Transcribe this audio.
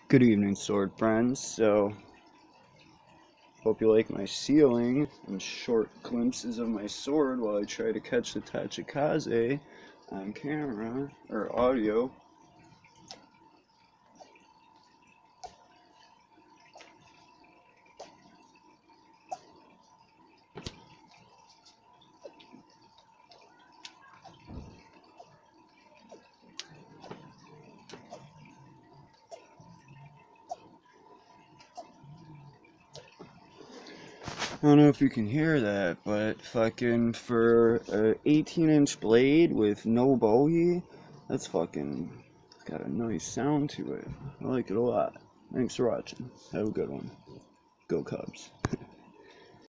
Good evening, sword friends. Hope you like my ceiling and short glimpses of my sword while I try to catch the Tachikaze on camera or audio. I don't know if you can hear that, but fucking for a 18-inch blade with no bogey, that's fucking got a nice sound to it. I like it a lot. Thanks for watching. Have a good one. Go Cubs.